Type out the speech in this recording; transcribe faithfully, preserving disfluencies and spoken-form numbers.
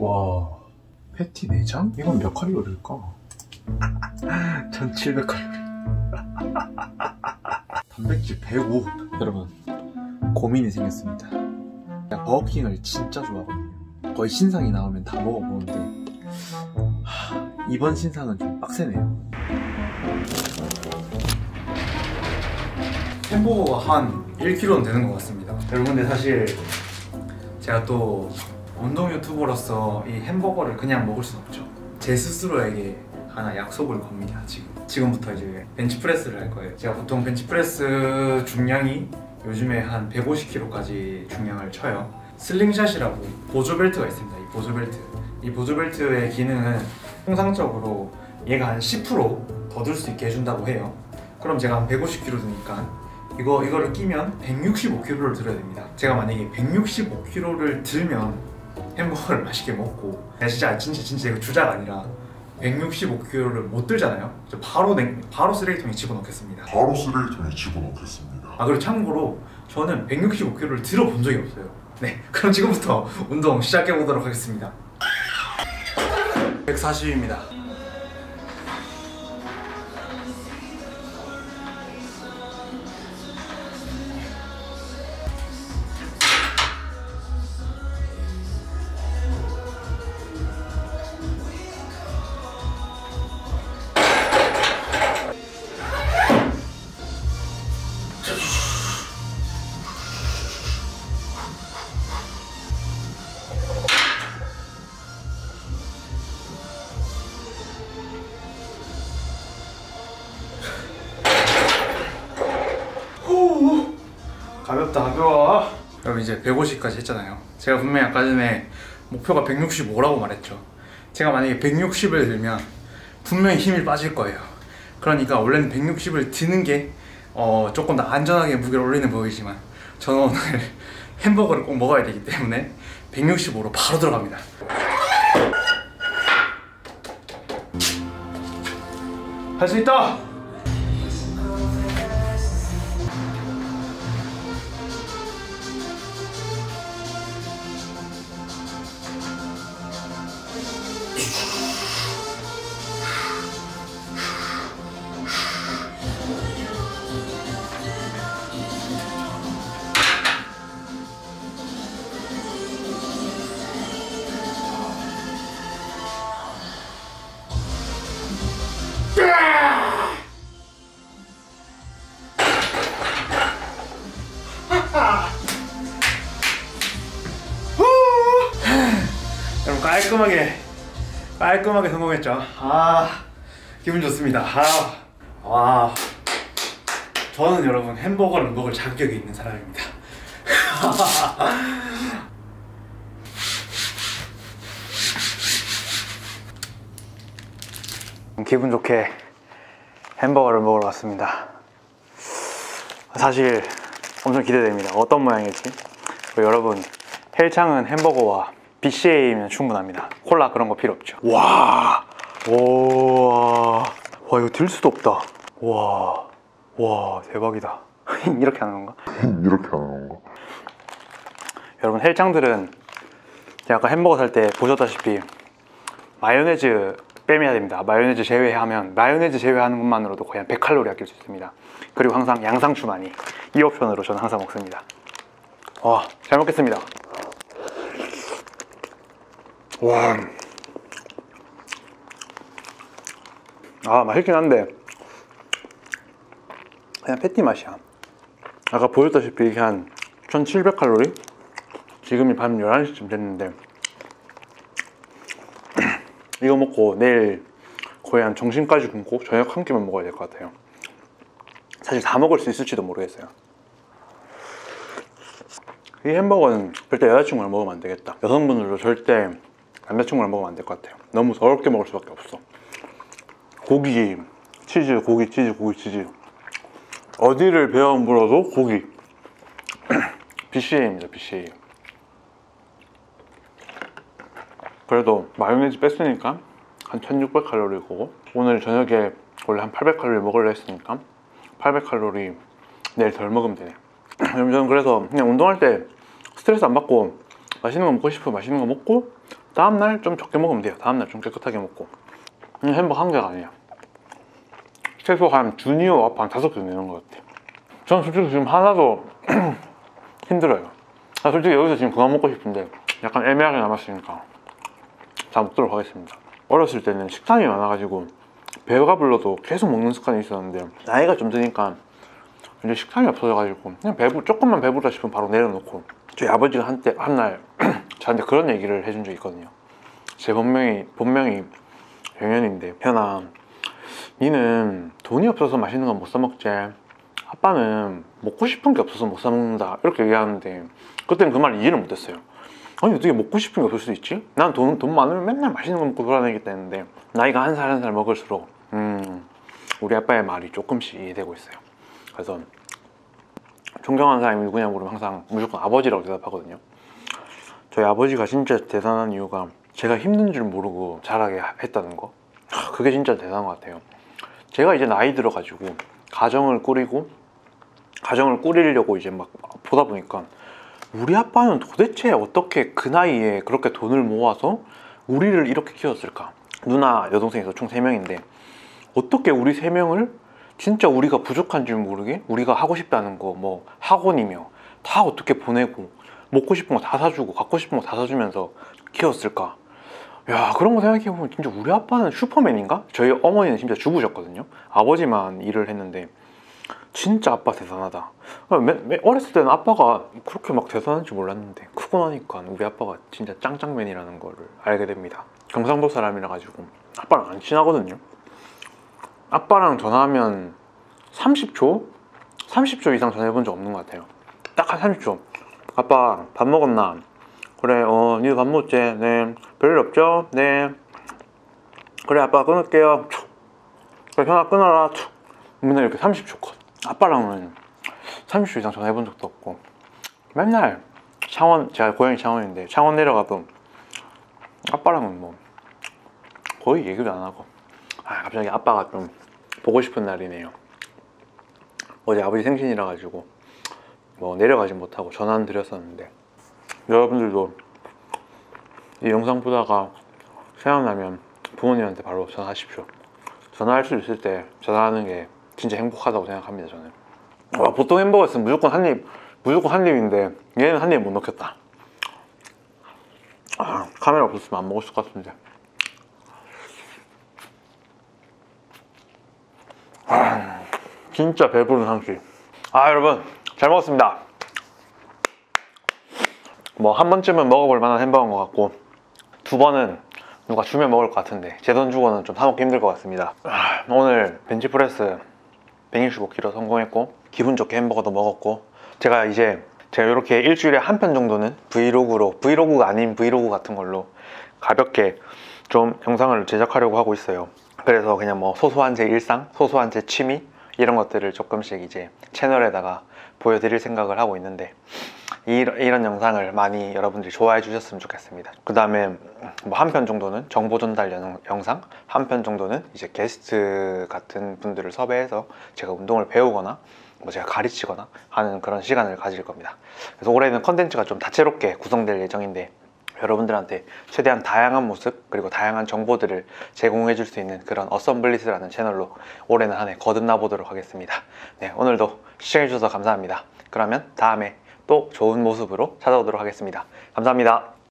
와, 패티 내장? 이건 몇 칼로리일까? 천칠백 칼로리. 단백질 백오. 여러분, 고민이 생겼습니다. 제가 버거킹을 진짜 좋아하거든요. 거의 신상이 나오면 다 먹어보는데 하, 이번 신상은 좀 빡세네요. 햄버거가 한 일 킬로그램는 되는 것 같습니다. 여러분, 근데 사실 제가 또 운동 유튜버로서 이 햄버거를 그냥 먹을 순 없죠. 제 스스로에게 하나 약속을 겁니다. 지금 지금부터 이제 벤치프레스를 할 거예요. 제가 보통 벤치프레스 중량이 요즘에 한 백오십 킬로그램까지 중량을 쳐요. 슬링샷이라고 보조벨트가 있습니다. 이 보조벨트 이 보조벨트의 기능은 통상적으로 얘가 한 십 퍼센트 더 들 수 있게 해준다고 해요. 그럼 제가 한 백오십 킬로그램 드니까 이거, 이거를 끼면 백육십오 킬로그램를 들어야 됩니다. 제가 만약에 백육십오 킬로그램를 들면 햄버거를 맛있게 먹고, 제가 진짜 진짜 진짜 이거 주작 아니라 백육십오 킬로그램를 못 들잖아요. 바로 냉, 바로 쓰레기통에 집어넣겠습니다. 바로 쓰레기통에 집어넣겠습니다. 아, 그리고 참고로 저는 백육십오 킬로그램를 들어본 적이 없어요. 네, 그럼 지금부터 운동 시작해 보도록 하겠습니다. 백사십입니다. 가볍다, 가벼워. 여러분, 이제 백오십까지 했잖아요. 제가 분명히 아까 전에 목표가 백육십오라고 말했죠. 제가 만약에 백육십을 들면 분명히 힘이 빠질 거예요. 그러니까 원래는 백육십을 드는 게 어, 조금 더 안전하게 무게를 올리는 법이지만 저는 오늘 햄버거를 꼭 먹어야 되기 때문에 백육십오로 바로 들어갑니다. 할 수 있다! 여러분, 깔끔하게 깔끔하게 성공했죠. 아, 기분 좋습니다. 아, 와, 저는 여러분 햄버거를 먹을 자격이 있는 사람입니다. 기분 좋게 햄버거를 먹으러 왔습니다. 사실 엄청 기대됩니다. 어떤 모양일지. 여러분, 헬창은 햄버거와 비씨에이면 충분합니다. 콜라 그런 거 필요 없죠. 와, 와, 와, 이거 들 수도 없다. 와, 와, 대박이다. 이렇게 하는 건가? 이렇게 하는 건가? 여러분, 헬창들은 제가 아까 햄버거 살 때 보셨다시피 마요네즈 빼매야 됩니다. 마요네즈 제외하면, 마요네즈 제외하는 것만으로도 거의 한 백 칼로리 아낄 수 있습니다. 그리고 항상 양상추 많이, 이 옵션으로 저는 항상 먹습니다. 와, 잘 먹겠습니다. 와, 아, 맛있긴 한데 그냥 패티 맛이야. 아까 보였다시피 이게 한 천칠백 칼로리? 지금이 밤 열한 시쯤 됐는데 이거 먹고 내일 거의 한 점심까지 굶고 저녁 한 끼만 먹어야 될 것 같아요. 사실 다 먹을 수 있을지도 모르겠어요. 이 햄버거는 절대 여자친구랑 먹으면 안 되겠다. 여성분들도 절대 남자친구랑 먹으면 안 될 것 같아요. 너무 더럽게 먹을 수밖에 없어. 고기, 치즈, 고기, 치즈, 고기, 치즈. 어디를 베어 물어도 고기. 비씨에이입니다, 비씨에이. 그래도 마요네즈 뺐으니까 한 천육백 칼로리고, 오늘 저녁에 원래 한 팔백 칼로리 먹으려 했으니까 팔백 칼로리 내일 덜 먹으면 되네. 저는 그래서 그냥 운동할 때 스트레스 안 받고 맛있는 거 먹고 싶으면 맛있는 거 먹고 다음날 좀 적게 먹으면 돼요. 다음날 좀 깨끗하게 먹고. 음, 햄버거 한 개가 아니야. 최소 한 주니어 와퍼 한 다섯 개 내는 것 같아. 저는 솔직히 지금 하나도 힘들어요. 아, 솔직히 여기서 지금 그만 먹고 싶은데 약간 애매하게 남았으니까 다 먹도록 하겠습니다. 어렸을 때는 식탐이 많아가지고 배가 불러도 계속 먹는 습관이 있었는데 나이가 좀 드니까 이제 식탐이 없어져가지고 그냥 배부 조금만 배부르다 싶으면 바로 내려놓고. 저희 아버지가 한때 한날 저한테 그런 얘기를 해준 적이 있거든요. 제 본명이 본명이 병현인데, 현아 니는 돈이 없어서 맛있는 건 못 사 먹지, 아빠는 먹고 싶은 게 없어서 못 사 먹는다, 이렇게 얘기하는데 그때는 그 말을 이해를 못했어요. 아니 어떻게 먹고 싶은 게 없을 수도 있지? 난 돈, 돈 많으면 맨날 맛있는 거 먹고 돌아다니겠다 했는데 나이가 한 살 한 살 먹을수록 음 우리 아빠의 말이 조금씩 이해되고 있어요. 그래서 존경하는 사람이 누구냐 물으면 항상 무조건 아버지라고 대답하거든요. 저희 아버지가 진짜 대단한 이유가 제가 힘든 줄 모르고 자라게 했다는 거, 그게 진짜 대단한 것 같아요. 제가 이제 나이 들어가지고 가정을 꾸리고 가정을 꾸리려고 이제 막 보다 보니까 우리 아빠는 도대체 어떻게 그 나이에 그렇게 돈을 모아서 우리를 이렇게 키웠을까. 누나 여동생에서 총 세 명인데 어떻게 우리 세 명을 진짜 우리가 부족한 줄 모르게 우리가 하고 싶다는 거 뭐 학원이며 다 어떻게 보내고 먹고 싶은 거 다 사주고 갖고 싶은 거 다 사주면서 키웠을까. 야, 그런 거 생각해보면 진짜 우리 아빠는 슈퍼맨인가? 저희 어머니는 진짜 주부셨거든요. 아버지만 일을 했는데 진짜 아빠 대단하다. 매, 매, 어렸을 때는 아빠가 그렇게 막 대단한지 몰랐는데 크고 나니까 우리 아빠가 진짜 짱짱맨이라는 거를 알게 됩니다. 경상도 사람이라 가지고 아빠랑 안 친하거든요. 아빠랑 전화하면 삼십 초? 삼십 초 이상 전화해본 적 없는 것 같아요. 딱 한 삼십 초. 아빠 밥 먹었나? 그래, 어, 니도 밥 먹었지? 네. 별일 없죠? 네. 그래, 아빠 끊을게요. 툭. 그래, 전화 끊어라. 툭. 맨날 이렇게 삼십 초 컷. 아빠랑은 삼십 초 이상 전화해본 적도 없고 맨날 창원, 제가 고향이 창원인데 창원 내려가도 아빠랑은 뭐 거의 얘기도 안 하고. 아, 갑자기 아빠가 좀 보고 싶은 날이네요. 어제 아버지 생신이라 가지고 뭐 내려가지 못하고 전화는 드렸었는데, 여러분들도 이 영상 보다가 생각나면 부모님한테 바로 전화하십시오. 전화할 수 있을 때 전화하는 게 진짜 행복하다고 생각합니다, 저는. 와, 보통 햄버거였으면 무조건 한 입, 무조건 한 입인데 얘는 한 입 못 넣겠다. 아, 카메라 없었으면 안 먹었을 것 같은데. 아, 진짜 배부른 한 끼. 아, 여러분 잘 먹었습니다. 뭐 한 번쯤은 먹어볼 만한 햄버거인 것 같고 두 번은 누가 주면 먹을 것 같은데 제 돈 주고는 좀 사 먹기 힘들 것 같습니다. 아, 오늘 벤치프레스 백육십오 킬로그램 성공했고 기분 좋게 햄버거도 먹었고, 제가 이제 제가 이렇게 일주일에 한 편 정도는 브이로그로, 브이로그가 아닌 브이로그 같은 걸로 가볍게 좀 영상을 제작하려고 하고 있어요. 그래서 그냥 뭐 소소한 제 일상, 소소한 제 취미 이런 것들을 조금씩 이제 채널에다가 보여드릴 생각을 하고 있는데 이런, 이런 영상을 많이 여러분들이 좋아해 주셨으면 좋겠습니다. 그 다음에 뭐 한 편 정도는 정보 전달 영, 영상, 한 편 정도는 이제 게스트 같은 분들을 섭외해서 제가 운동을 배우거나 뭐 제가 가르치거나 하는 그런 시간을 가질 겁니다. 그래서 올해는 컨텐츠가 좀 다채롭게 구성될 예정인데 여러분들한테 최대한 다양한 모습 그리고 다양한 정보들을 제공해 줄 수 있는 그런 어썸블리스라는 채널로 올해는 한 해 거듭나 보도록 하겠습니다. 네, 오늘도 시청해 주셔서 감사합니다. 그러면 다음에 또 좋은 모습으로 찾아오도록 하겠습니다. 감사합니다.